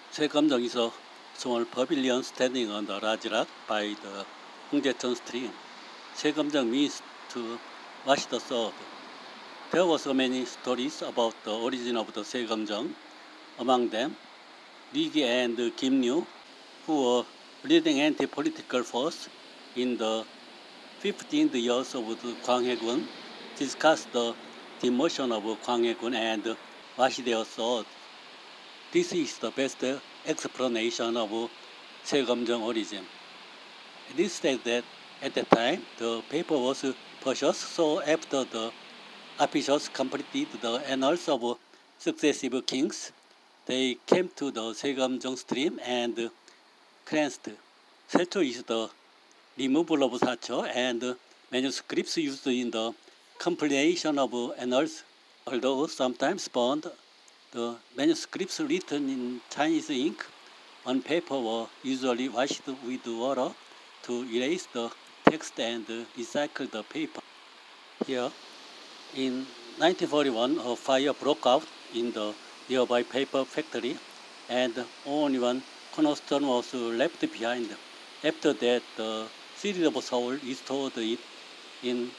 Segamjeong is a small pavilion standing on the large rock by the Hungjaecheon stream. Segamjeong means to wash the sword. There were so many stories about the origin of the Segamjeong. Among them, Lee Gi and Kim Ryu, who were leading anti-political force in the 15th years of the Kwang Hae-gun, discussed the demotion of Kwang Hae-gun and washed their sword. This is the best explanation of Segamjeong origin. It is said that at that time the paper was purchased, so after the officials completed the annals of successive kings, they came to the Segamjeong stream and cleansed. Secho is the removal of sacho, and manuscripts used in the compilation of annals, although sometimes burned. The manuscripts written in Chinese ink on paper were usually washed with water to erase the text and recycle the paper. Here, in 1941, a fire broke out in the nearby paper factory, and only one cornerstone was left behind. After that, the City of Seoul restored it. In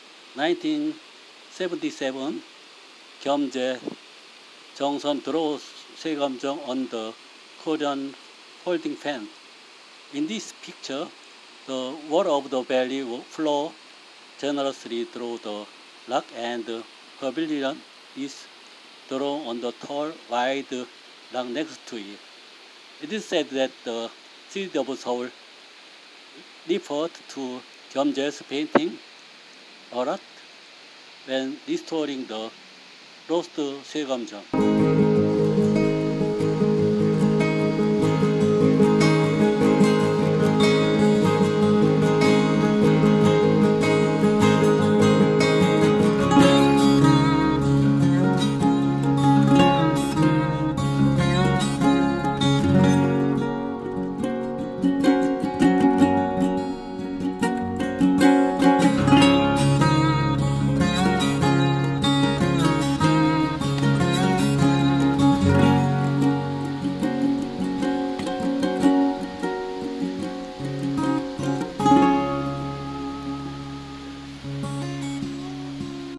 1977, Gyeomjae Jongson drew Segamjeong on the Korean folding fan. In this picture, the water of the valley flow generously through the rock, and the pavilion is drawn on the tall, wide rock next to it. It is said that the City of Seoul referred to Gyeomjae's painting a lot when restoring the lost Segamjeong.